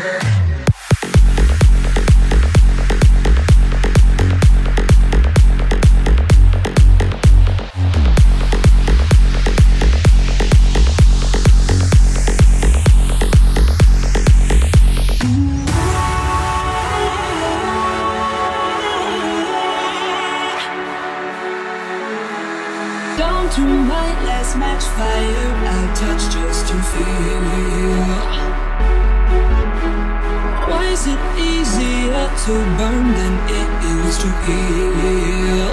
Down to my last match, fire I'll touch just to feel. Why is it easier to burn than it is to heal?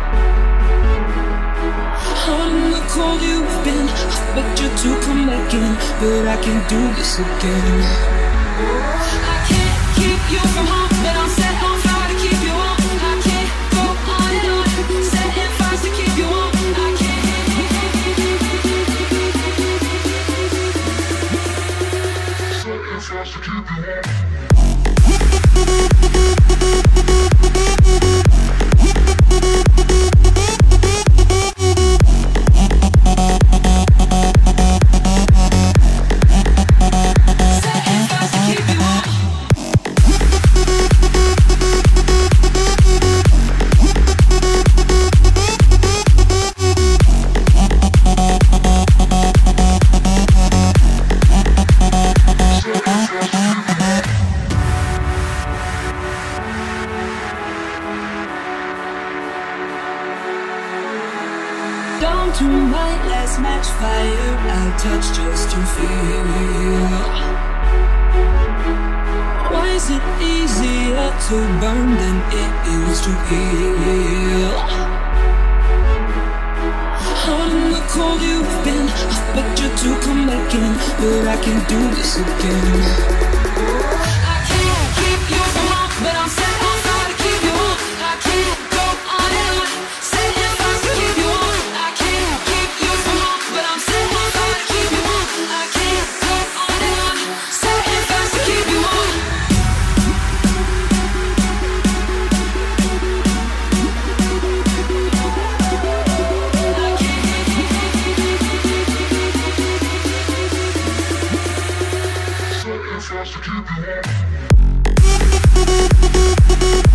On the cold you've been, I begged you to come back in, but I can't do this again. I can't keep you from home, but I'm set on fire to keep you on. I can't go on and on, setting fires to keep you on. Fast to keep you on. Down to my last match, fire I'll touch just to feel. Why is it easier to burn than it is to heal? On the cold you've been, I begged you to come back in, but I can't do this again. I can't keep you from home, but I'm set on fire to keep you on. I can't go on and on, setting fires to keep you on. I can't keep you from home, but I'm set on fire to keep you on. I can't go on and on, setting fires to keep you on. Fast to keep you on.